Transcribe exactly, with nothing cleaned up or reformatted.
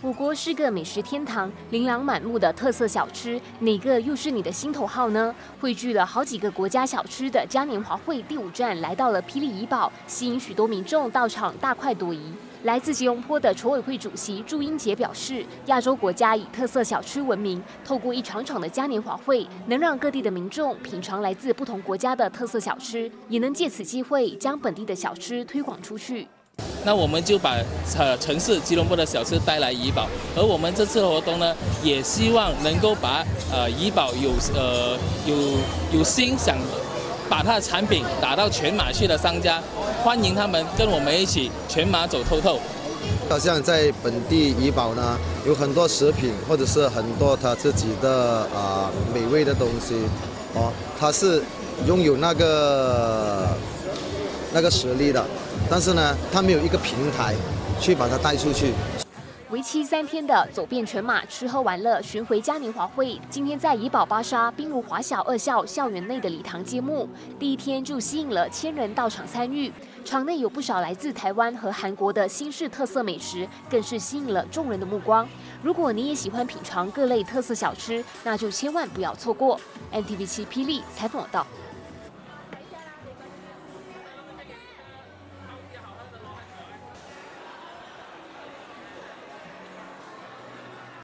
我国是个美食天堂，琳琅满目的特色小吃，哪个又是你的心头好呢？汇聚了好几个国家小吃的嘉年华会第五站来到了霹雳怡保，吸引许多民众到场大快朵颐。来自吉隆坡的筹委会主席祝英杰表示，亚洲国家以特色小吃闻名，透过一场场的嘉年华会，能让各地的民众品尝来自不同国家的特色小吃，也能借此机会将本地的小吃推广出去。 那我们就把呃城市吉隆坡的小吃带来怡保，而我们这次的活动呢，也希望能够把呃怡保有呃有有心想把它的产品打到全马去的商家，欢迎他们跟我们一起全马走透透。 好像在本地怡保呢，有很多食品或者是很多他自己的啊、呃、美味的东西，哦，他是拥有那个那个实力的。 但是呢，他没有一个平台去把它带出去。 为期三天的走遍全马、吃喝玩乐巡回嘉年华会，今天在怡保巴沙滨如华小二校校园内的礼堂揭幕。第一天就吸引了千人到场参与，场内有不少来自台湾和韩国的新式特色美食，更是吸引了众人的目光。如果你也喜欢品尝各类特色小吃，那就千万不要错过。N T V 七霹雳采访到。